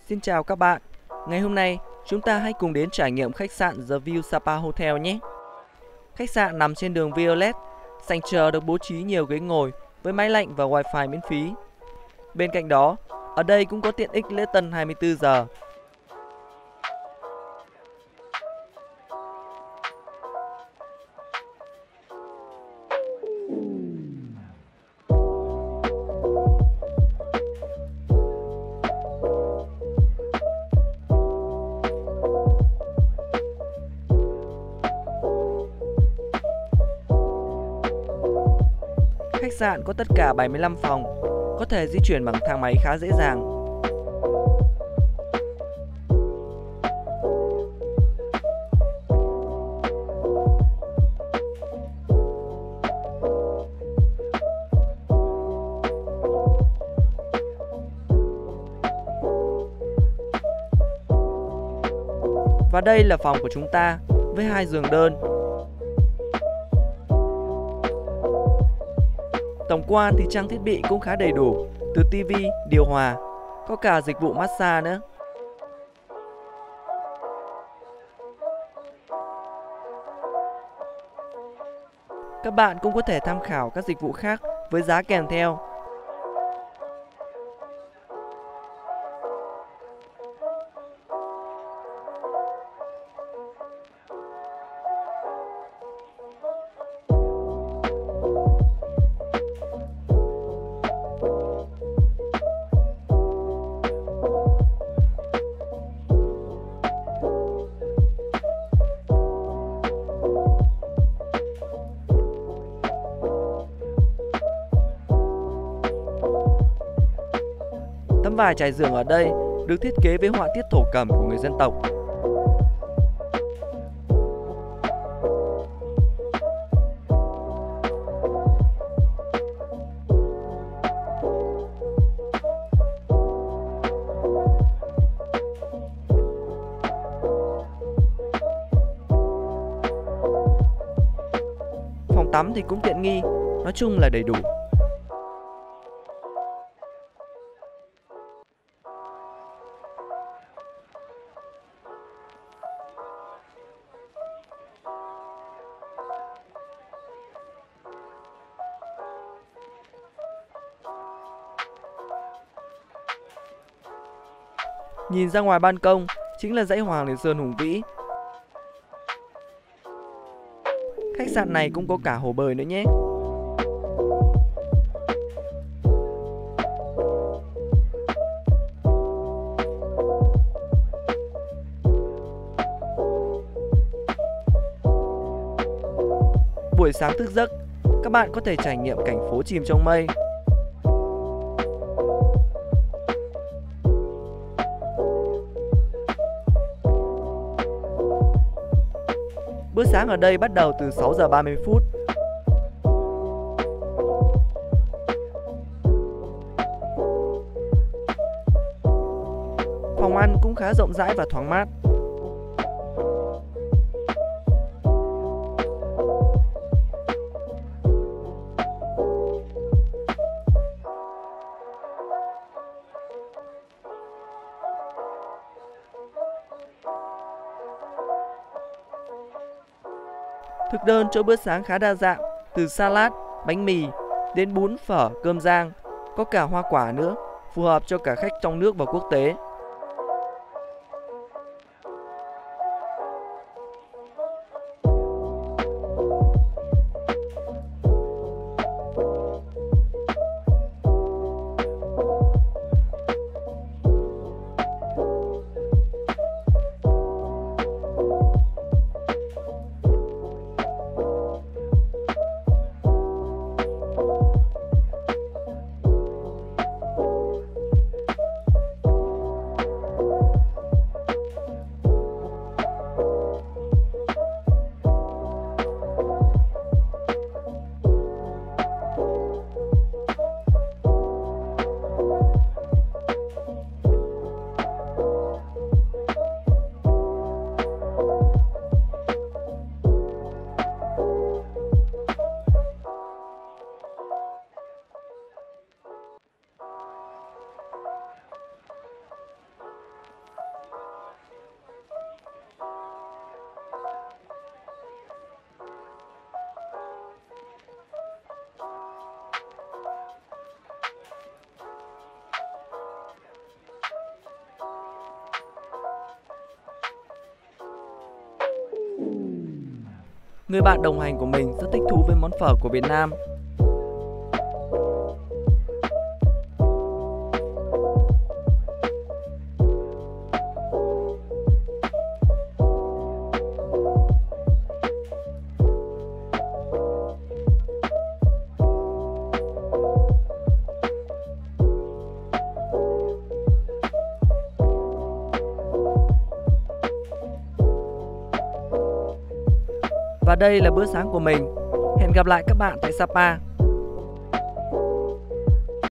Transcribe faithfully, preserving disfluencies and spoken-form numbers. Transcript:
Xin chào các bạn. Ngày hôm nay, chúng ta hãy cùng đến trải nghiệm khách sạn The View Sapa Hotel nhé. Khách sạn nằm trên đường Violet, sảnh chờ được bố trí nhiều ghế ngồi với máy lạnh và wifi miễn phí. Bên cạnh đó, ở đây cũng có tiện ích lễ tân hai mươi tư giờ. Khách sạn có tất cả bảy mươi lăm phòng, có thể di chuyển bằng thang máy khá dễ dàng. Và đây là phòng của chúng ta với hai giường đơn. Tổng quan thì trang thiết bị cũng khá đầy đủ, từ tivi, điều hòa, có cả dịch vụ massage nữa. Các bạn cũng có thể tham khảo các dịch vụ khác với giá kèm theo. Tấm vải trải giường ở đây được thiết kế với họa tiết thổ cẩm của người dân tộc. Phòng tắm thì cũng tiện nghi, nói chung là đầy đủ. Nhìn ra ngoài ban công chính là dãy Hoàng Liên Sơn hùng vĩ. Khách sạn này cũng có cả hồ bơi nữa nhé. Buổi sáng thức giấc, các bạn có thể trải nghiệm cảnh phố chìm trong mây. Bữa sáng ở đây bắt đầu từ sáu giờ ba mươi phút. Phòng ăn cũng khá rộng rãi và thoáng mát. Thực đơn cho bữa sáng khá đa dạng, từ salad, bánh mì đến bún, phở, cơm rang, có cả hoa quả nữa, phù hợp cho cả khách trong nước và quốc tế. người bạn đồng hành của mình rất thích thú với món phở của Việt Nam. Và đây là bữa sáng của mình. Hẹn gặp lại các bạn tại Sapa.